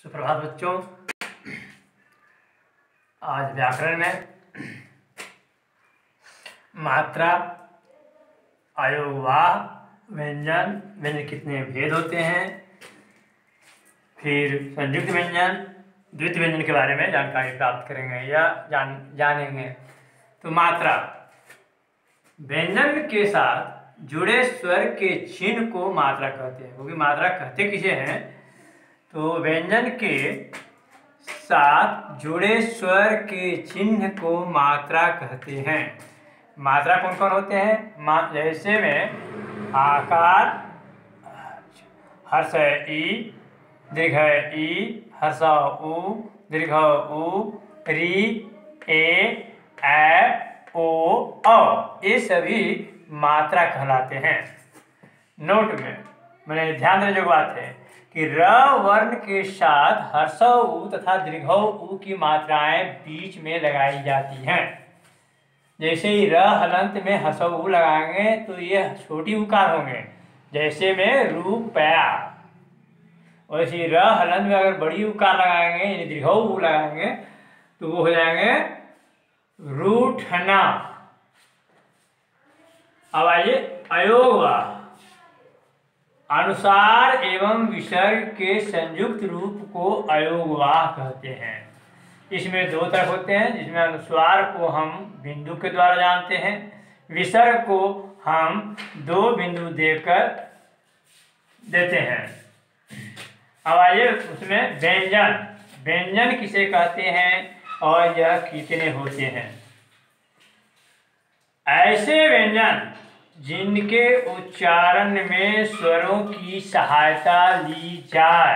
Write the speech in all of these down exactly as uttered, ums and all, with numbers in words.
सुप्रभात बच्चों। आज व्याकरण में मात्रा, अयोगवाह, व्यंजन, व्यंजन कितने भेद होते हैं, फिर संयुक्त व्यंजन, द्वितीय व्यंजन के बारे में जानकारी प्राप्त करेंगे या जान जानेंगे। तो मात्रा, व्यंजन के साथ जुड़े स्वर के चिन्ह को मात्रा कहते हैं। क्योंकि मात्रा कहते किसे हैं, तो व्यंजन के साथ जुड़े स्वर के चिन्ह को मात्रा कहते हैं। मात्रा कौन कौन होते हैं? जैसे में आकार, हर्ष ई, दीर्घ ई, हर्ष उ, दीर्घ उ, री, ए, ए, ओ, औ, ये सभी मात्रा कहलाते हैं। नोट में मैंने ध्यान देने जो बात है कि र वर्ण के साथ हर्ष उ तथा दीर्घ उ की मात्राएं बीच में लगाई जाती हैं। जैसे ही र हलंत में हर्ष उ लगाएंगे तो ये छोटी उकार होंगे, जैसे में रुपया। वैसे ही र हलंत में अगर बड़ी उकार लगाएंगे यानी दीर्घ उ लगाएंगे तो वो हो जाएंगे रूठना। अब आइए अयोगवाह। अनुसार एवं विसर्ग के संयुक्त रूप को अयोगवाह कहते हैं। इसमें दो तरह होते हैं, जिसमें अनुस्वार को हम बिंदु के द्वारा जानते हैं, विसर्ग को हम दो बिंदु देकर देते हैं। अब आइए उसमें व्यंजन। व्यंजन किसे कहते हैं और यह कितने होते हैं? ऐसे व्यंजन जिनके उच्चारण में स्वरों की सहायता ली जाए,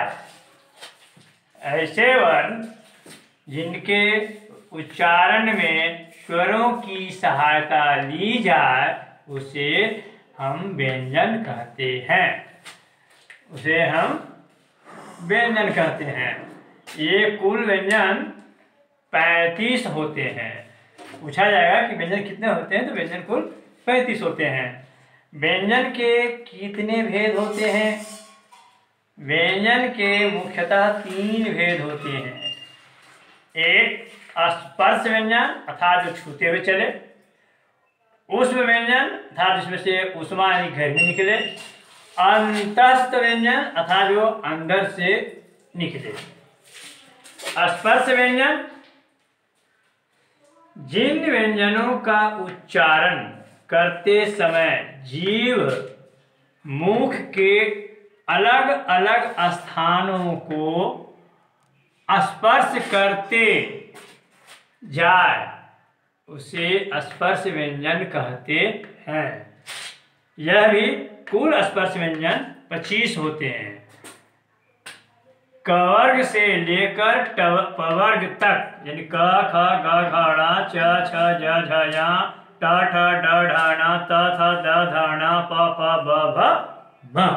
ऐसे वर्ण जिनके उच्चारण में स्वरों की सहायता ली जाए उसे हम व्यंजन कहते हैं। उसे हम व्यंजन कहते हैं। ये कुल व्यंजन पैंतीस होते हैं। पूछा जाएगा कि व्यंजन कितने होते हैं, तो व्यंजन कुल पैंतीस होते हैं। व्यंजन के कितने भेद होते हैं? व्यंजन के मुख्यतः तीन भेद होते हैं। एक स्पर्श व्यंजन अर्थात जो छूते हुए चले, ऊष्म व्यंजन अर्थात जिसमें से ऊष्मा यानी गर्मी निकले, अंतस्थ व्यंजन अर्थात जो अंदर से निकले। स्पर्श व्यंजन जिन व्यंजनों का उच्चारण करते समय जीव मुख के अलग अलग स्थानों को स्पर्श करते जाए उसे स्पर्श व्यंजन कहते हैं। यह भी कुल स्पर्श व्यंजन पच्चीस होते हैं। क वर्ग से लेकर ट वर्ग तक, यानी क ख ग घ ङ च छ ज झ ञ ट ठ ड ढ ण त थ द ध ण प फ ब भ म।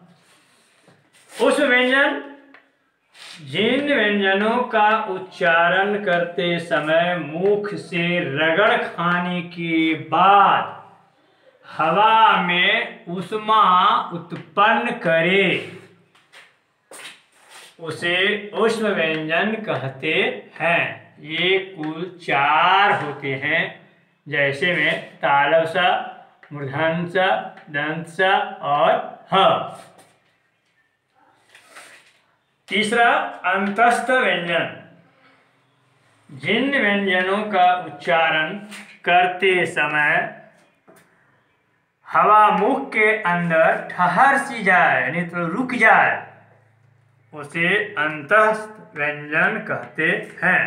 उस व्यंजन जिन व्यंजनों का उच्चारण करते समय मुख से रगड़ खाने के बाद हवा में ऊष्मा उत्पन्न करे उसे ऊष्म व्यंजन कहते हैं। ये कुल चार होते हैं, जैसे में तालव स, मूर्धन्य स, दंत स और ह। तीसरा अंतस्थ व्यंजन। जिन व्यंजनों का उच्चारण करते समय हवा मुख के अंदर ठहर सी जाए यानी तो रुक जाए उसे अंतस्थ व्यंजन कहते हैं।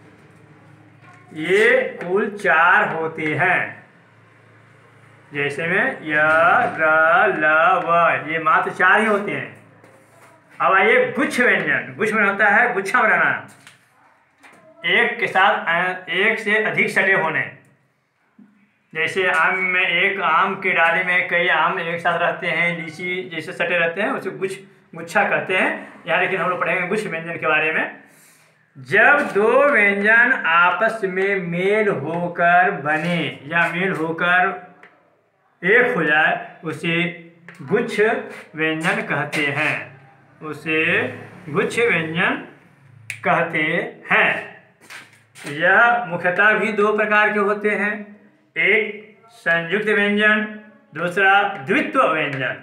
ये कुल चार होते हैं, जैसे में य, र, ल, व, ये मात्र चार ही होते हैं। अब आइए गुच्छ व्यंजन। गुच्छ में होता है गुच्छा बनाना, एक के साथ एक से अधिक सटे होने। जैसे आम में एक आम के डाली में कई आम एक साथ रहते हैं, लीची जैसे सटे रहते हैं, उसे गुच्छ गुच्छा कहते हैं। यहाँ लेकिन हम लोग पढ़ेंगे गुच्छ व्यंजन के बारे में। जब दो व्यंजन आपस में मेल होकर बने या मेल होकर एक हो जाए उसे गुच्छ व्यंजन कहते हैं। उसे गुच्छ व्यंजन कहते हैं। यह मुख्यतः भी दो प्रकार के होते हैं, एक संयुक्त व्यंजन, दूसरा द्वित्व व्यंजन।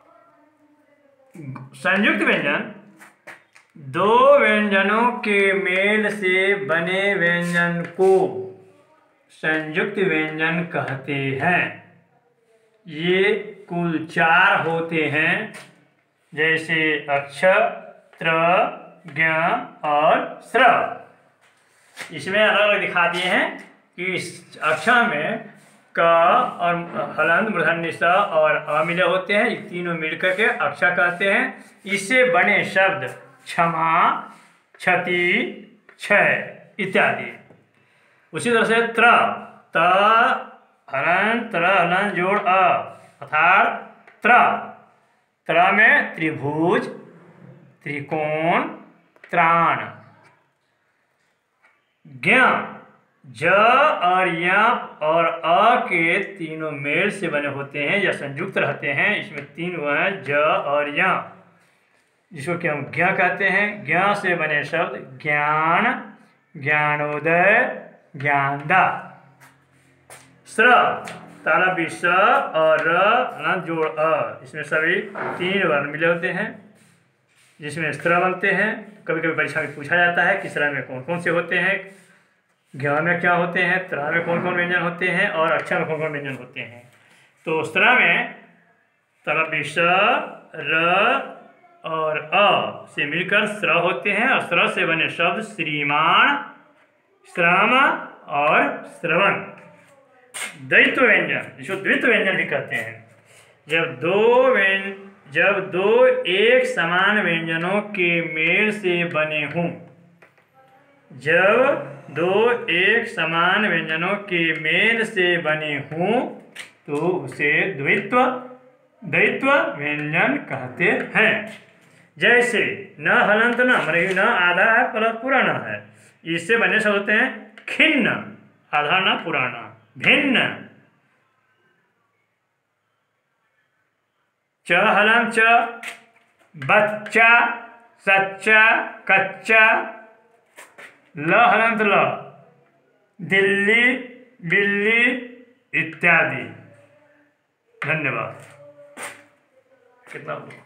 संयुक्त व्यंजन दो व्यंजनों के मेल से बने व्यंजन को संयुक्त व्यंजन कहते हैं। ये कुल चार होते हैं, जैसे अक्ष, त्र, ज्ञ और स्र। इसमें अलग अलग दिखा दिए हैं कि अक्ष में क और हलंत, मूर्धन्य स और अ मिले होते हैं, ये तीनों मिलकर के अक्षा कहते हैं। इससे बने शब्द क्षमा, क्षति, क्षय इत्यादि। उसी तरह से त्र, त हलंत, त्र हलंत जोड़ अ अर्थात त्र। त्र में त्रिभुज, त्रिकोण, त्राण। ज्ञ ज और य और अ के तीनों मेल से बने होते हैं या संयुक्त रहते हैं। इसमें तीन वो हैं, ज और य, जिसको कि हम ज्ञ कहते हैं। ज्ञ से बने शब्द ज्ञान, ज्ञानोदय, ज्ञानदा। स्र तारा भी स और र जोड़ अ, इसमें सभी तीन वर्ण मिले होते हैं, जिसमें स्त्र बनते हैं। कभी कभी परीक्षा में पूछा जाता है कि स्त्र में कौन कौन से होते हैं, ज्ञ में क्या होते हैं, त्र में कौन कौन व्यंजन होते हैं और अक्षर में कौन कौन व्यंजन होते हैं। तो स्त्र में तरह स, र और अ से मिलकर स्र होते हैं और स्र से बने शब्द श्रीमान, श्रम और श्रवण। द्वैत्व व्यंजन, जिसको द्वित्व व्यंजन भी कहते हैं, जब दो व्यंजन जब दो एक समान व्यंजनों के मेल से बने हों। जब दो एक समान व्यंजनों के मेल से बने हों तो उसे द्वित्व द्वैत्व व्यंजन कहते हैं। जैसे न हलंत न, मतलब न आधा है प्लस पूरा न है, इससे बने से होते हैं खिन्न, आधा न पुराना, भिन्न। च हलंत च, बच्चा, सच्चा, कच्चा। ल हलंत ल, दिल्ली, बिल्ली इत्यादि। धन्यवाद। कितना